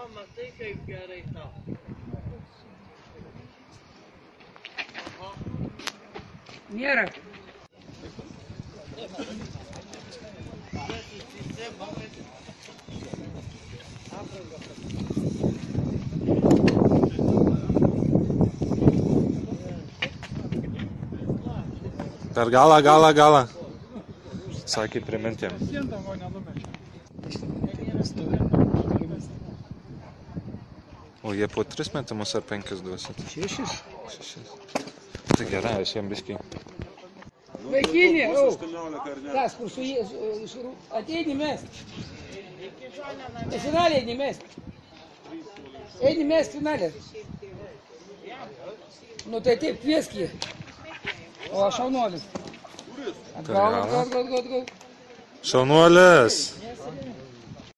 matai, kaip gerai tau. Nėra. Per galą. Sakė primintėm. O jie po 3 metimus ar 5 duosit? 6. Tai gerai, aš jiem biškai. Vaikinė, tas, kur su jais ateini mest. Finalė eini mest. Eini mest finalė. Nu tai taip, kvieski. O šaunuolis. Atgal. Šaunuolis.